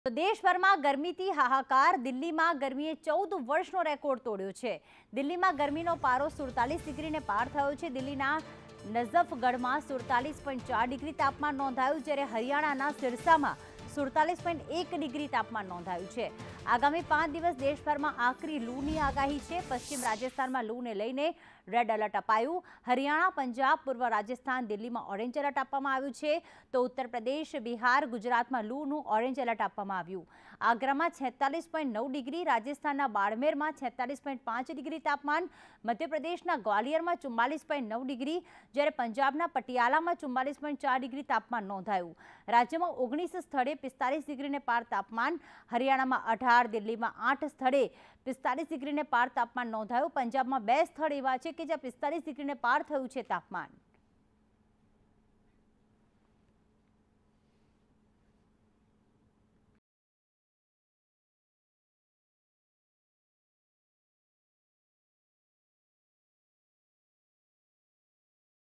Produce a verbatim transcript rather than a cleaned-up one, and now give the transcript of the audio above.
તો દેશભરમાં ગરમીથી હાહાકાર. દિલ્હીમાં ગરમીએ ચૌદ વર્ષનો રેકોર્ડ તોડ્યો છે. દિલ્હીમાં ગરમીનો પારો સુડતાલીસ ડિગ્રીને પાર થયો છે. દિલ્હીના નઝફગઢમાં સુડતાલીસ પોઈન્ટ ચાર ડિગ્રી તાપમાન નોંધાયું, જ્યારે હરિયાણાના સિરસામાં સુડતાલીસ પોઈન્ટ એક ડિગ્રી તાપમાન નોંધાયું છે. આગામી પાંચ દિવસ દેશભરમાં આકરી લૂની આગાહી છે. પશ્ચિમ રાજસ્થાનમાં લૂને લઈને રેડ એલર્ટ અપાયું. હરિયાણા, પંજાબ, પૂર્વ રાજસ્થાન, દિલ્હીમાં ઓરેન્જ એલર્ટ આપવામાં આવ્યું છે. તો ઉત્તર પ્રદેશ, બિહાર, ગુજરાતમાં લૂનું ઓરેન્જ એલર્ટ આપવામાં આવ્યું. આગ્રામાં છેતાલીસ પોઈન્ટ નવ ડિગ્રી, રાજસ્થાનના બાડમેરમાં છેતાલીસ પોઈન્ટ પાંચ ડિગ્રી તાપમાન, મધ્યપ્રદેશના ગ્વાલિયરમાં ચુમ્માલીસ પોઈન્ટ નવ ડિગ્રી, જ્યારે પંજાબના પટિયાલામાં ચુમ્માલીસ પોઈન્ટ ચાર ડિગ્રી તાપમાન નોંધાયું. રાજ્યમાં ઓગણીસ સ્થળે પિસ્તાલીસ ડિગ્રીને પાર તાપમાન, હરિયાણામાં અઢાર, દિલ્હીમાં આઠ સ્થળે પિસ્તાલીસ ડિગ્રીને પાર તાપમાન નોંધાયું. પંજાબમાં બે સ્થળ એવા છે કે જ્યાં પિસ્તાલીસ ડિગ્રીને પાર થયું છે તાપમાન.